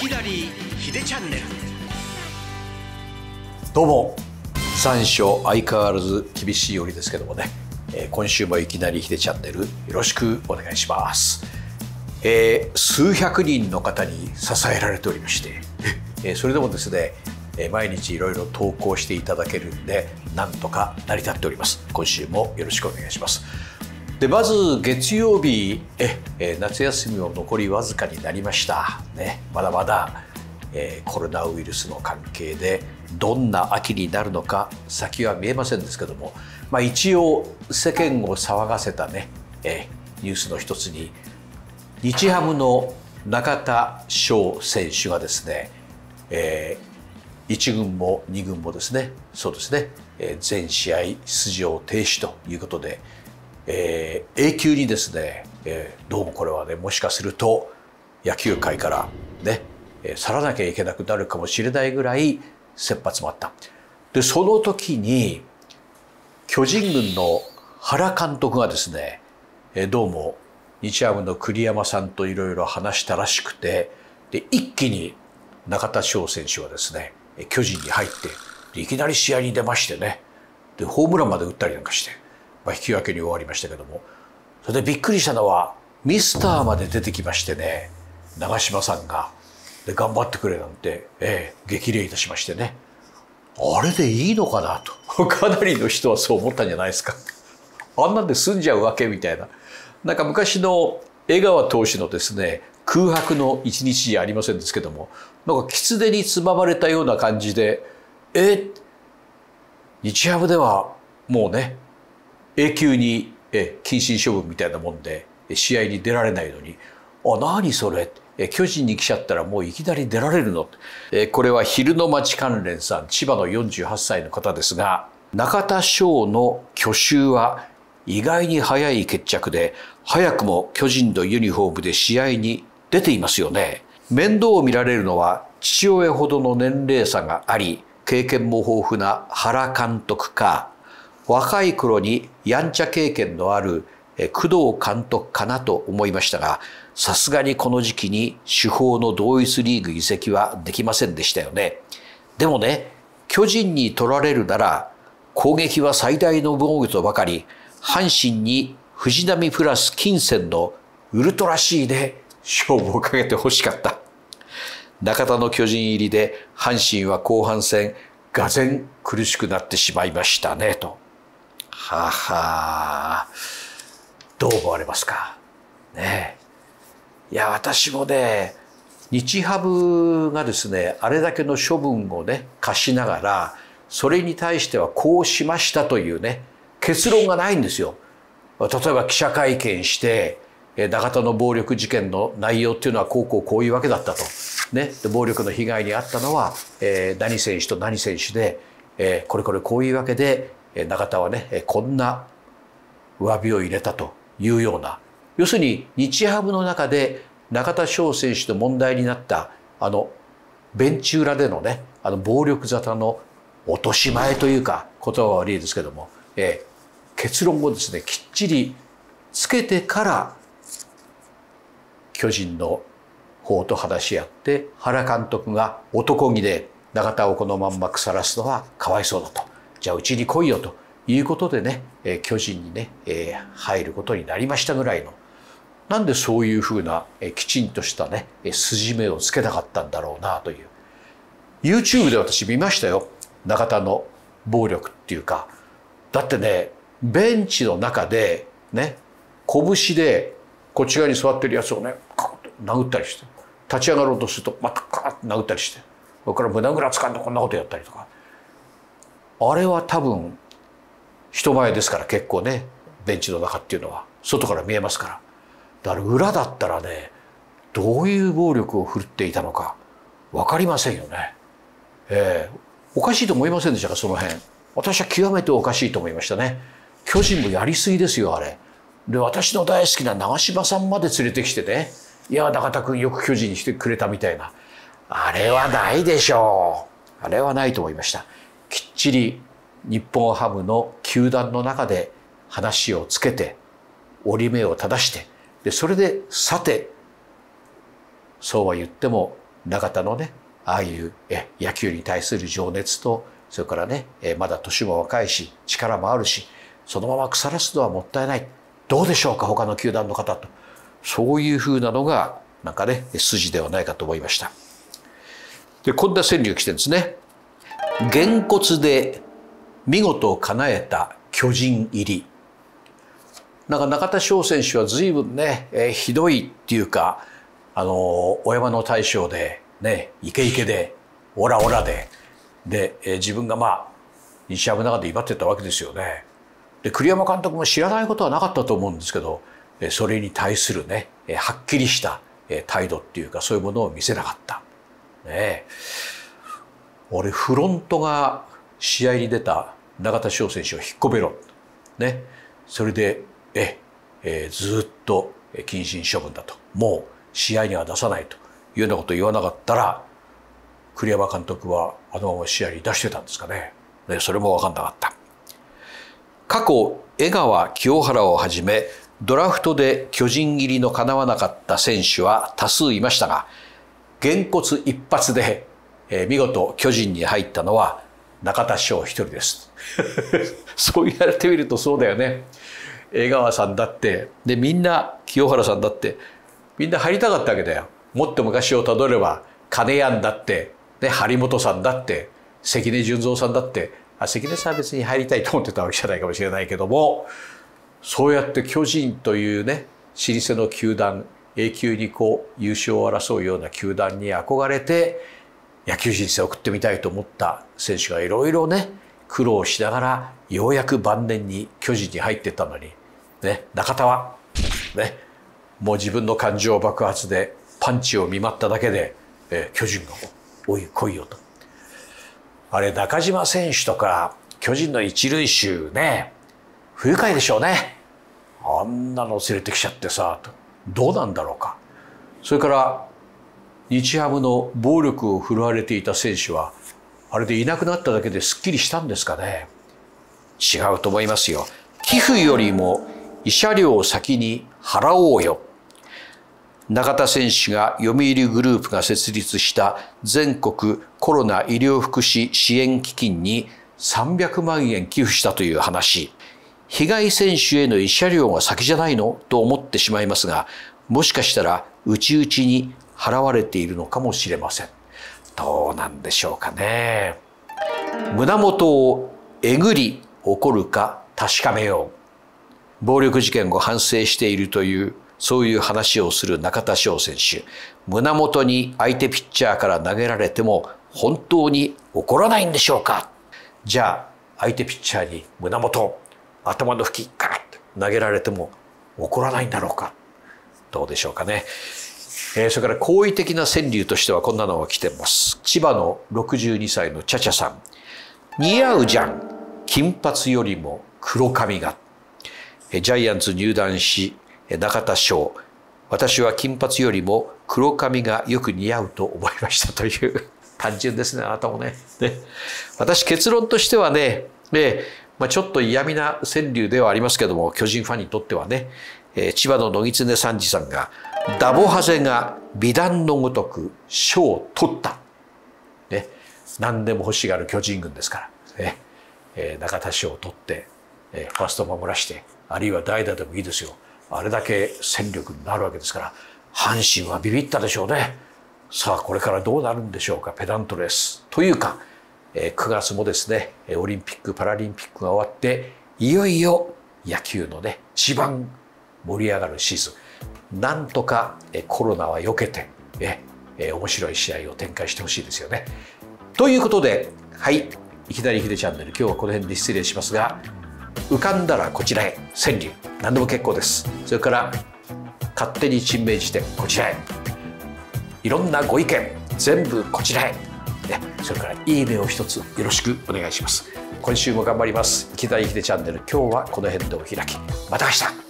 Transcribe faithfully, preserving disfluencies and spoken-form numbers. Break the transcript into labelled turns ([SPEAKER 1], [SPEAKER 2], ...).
[SPEAKER 1] きなりひでチャンネル。
[SPEAKER 2] どうも残暑相変わらず厳しいようですけどもね、えー、今週もいきなりひでチャンネルよろしくお願いします。えー、数百人の方に支えられておりまして、えー、それでもですね、えー、毎日いろいろ投稿していただけるんでなんとか成り立っております。今週もよろしくお願いします。でまず月曜日え、えー、夏休みも残りわずかになりましたね。まだまだ、えー、コロナウイルスの関係でどんな秋になるのか先は見えませんですけども、まあ、一応世間を騒がせたね、えー、ニュースの一つに日ハムの中田翔選手がですね、えー、いち軍もに軍もですねそうですね、えー、全試合出場停止ということで、えー、永久にですね、えー、どうもこれはねもしかすると野球界からね、えー、去らなきゃいけなくなるかもしれないぐらい切羽詰まった。でその時に巨人軍の原監督がですね、えー、どうも日ハムの栗山さんといろいろ話したらしくて、で一気に中田翔選手はですね巨人に入っていきなり試合に出ましてね、でホームランまで打ったりなんかして、まあ、引き分けに終わりましたけども、それでびっくりしたのはミスターまで出てきましてね、長嶋さんがで頑張ってくれなんて、ええ、激励いたしましてね、あれでいいのかなとかなりの人はそう思ったんじゃないですか。あんなんで済んじゃうわけみたいな。なんか昔の江川投手のですね空白の一日じゃありませんですけども、なんか狐につままれたような感じで、え日ハムではもうね永久にえ謹慎処分みたいなもんで試合に出られないのに、あ何それえ巨人に来ちゃったらもういきなり出られるの。えこれは昼の街関連さん、千葉のよんじゅうはっさいの方ですが、中田翔の去就は意外に早い決着で、早くも巨人のユニフォームで試合に出ていますよね。面倒を見られるのは父親ほどの年齢差があり、経験も豊富な原監督か、若い頃にやんちゃ経験のある工藤監督かなと思いましたが、さすがにこの時期に主砲の同一リーグ移籍はできませんでしたよね。でもね、巨人に取られるなら攻撃は最大の防御とばかり、阪神に藤浪プラス金銭のウルトラ C で勝負をかけてほしかった。中田の巨人入りで阪神は後半戦がぜん苦しくなってしまいましたねと。ははどう思われますかね。えいや私もね日ハムがですねあれだけの処分をね課しながら、それに対してはこうしましたというね結論がないんですよ。例えば記者会見して中田の暴力事件の内容っていうのはこうこうこういうわけだったと、ね、で暴力の被害に遭ったのは、えー、何選手と何選手で、えー、これこれこういうわけで中田はねこんな詫びを入れたというような、要するに日ハムの中で中田翔選手と問題になったあのベンチ裏でのねあの暴力沙汰の落とし前というか言葉は悪いですけども、えー、結論をですねきっちりつけてから巨人の方と話し合って、原監督が男気で中田をこのまんま腐らすのはかわいそうだと、じゃあうちに来いよということでね、えー、巨人にね、えー、入ることになりましたぐらいの、なんでそういうふうな、えー、きちんとしたね筋目をつけなかったんだろうなという。 YouTube で私見ましたよ、中田の暴力っていうか。だってねベンチの中でね拳でこっち側に座ってるやつをねカッと殴ったりして、立ち上がろうとするとまたカッと殴ったりして、それから胸ぐらつかんでこんなことやったりとか。あれは多分人前ですから結構ねベンチの中っていうのは外から見えますから、だから裏だったらねどういう暴力を振るっていたのか分かりませんよね。えー、おかしいと思いませんでしたかその辺。私は極めておかしいと思いましたね。巨人もやりすぎですよあれ。で私の大好きな長嶋さんまで連れてきてね、いや中田君よく巨人にしてくれたみたいな、あれはないでしょう。あれはないと思いました。きっちり日本ハムの球団の中で話をつけて折り目を正して、でそれでさてそうは言っても中田のねああいうえ野球に対する情熱と、それからねえまだ年も若いし力もあるし、そのまま腐らすのはもったいない、どうでしょうか他の球団の方と、そういうふうなのがなんかね筋ではないかと思いました。でこんな川柳来てるんですね。げんこつで見事叶えた巨人入り。なんか中田翔選手は随分ね、えー、ひどいっていうか、あのー、お山の大将でねイケイケでオラオラでで、えー、自分がまあ日ハムの中で威張ってたわけですよね。で栗山監督も知らないことはなかったと思うんですけど、えー、それに対するね、えー、はっきりした、えー、態度っていうかそういうものを見せなかった。ね、俺フロントが試合に出た中田翔選手を引っ込めろ、ね、それでえ、えー、ずっと謹慎処分だと、もう試合には出さないというようなことを言わなかったら栗山監督はあのまま試合に出してたんですかね。ね、それも分かんなかった。過去江川清原をはじめドラフトで巨人入りのかなわなかった選手は多数いましたが、げんこつ一発で、えー、見事巨人に入ったのは中田翔一人ですそう言われてみるとそうだよね。江川さんだってでみんな清原さんだってみんな入りたかったわけだよ。もっと昔をたどれば金谷だって、ね、張本さんだって関根純三さんだって、あ関根さんは別に入りたいと思ってたわけじゃないかもしれないけども、そうやって巨人というね老舗の球団、永久にこう優勝を争うような球団に憧れて野球人生を送ってみたいと思った選手がいろいろね苦労しながらようやく晩年に巨人に入っていったのに、ね、中田は、ね、もう自分の感情爆発でパンチを見舞っただけで、えー、巨人が「おい来いよ」と。あれ中島選手とか巨人の一塁手ね不愉快でしょうね。あんなの連れてきちゃってさと。どうなんだろうか。それから日ハムの暴力を振るわれていた選手はあれでいなくなっただけですっきりしたんですかね。違うと思いますよ。寄付よりも慰謝料を先に払おうよ。中田選手が読売グループが設立した全国コロナ医療福祉支援基金にさんびゃくまんえん寄付したという話。被害選手への慰謝料が先じゃないのと思ってしまいますが、もしかしたら内々に払われているのかもしれません。どうなんでしょうかね。胸元をえぐり怒るか確かめよう。暴力事件を反省しているというそういう話をする中田翔選手。胸元に相手ピッチャーから投げられても本当に怒らないんでしょうか。じゃあ相手ピッチャーに胸元頭の付近ガーッと投げられても怒らないんだろうか。どうでしょうかね。えー、それから好意的な川柳としてはこんなのが来てます。千葉のろくじゅうにさいのチャチャさん。似合うじゃん金髪よりも黒髪が。ジャイアンツ入団し中田翔、私は金髪よりも黒髪がよく似合うと思いましたという単純ですね、あなたもね。ね、私結論としてはね、ね、まあ、ちょっと嫌味な川柳ではありますけども、巨人ファンにとってはね、えー、千葉の野狐三治さんがダボハゼが美談のごとく賞を取った、ね、何でも欲しがる巨人軍ですから、ねえー、中田賞を取って、えー、ファースト守らしてあるいは代打でもいいですよ。あれだけ戦力になるわけですから、阪神はビビったでしょうね。さあこれからどうなるんでしょうか。ペダントレースというか、くがつもですねオリンピック・パラリンピックが終わっていよいよ野球のね一番盛り上がるシーズン、なんとかコロナは避けてえ面白い試合を展開してほしいですよね。ということで、はい、いきなりヒデチャンネル、今日はこの辺で失礼しますが、浮かんだらこちらへ川柳何でも結構です。それから勝手に珍名辞典こちらへ、いろんなご意見全部こちらへ、ね、それからいいねを一つよろしくお願いします。今週も頑張ります。いきなりヒデチャンネル、今日はこの辺でお開き。また明日。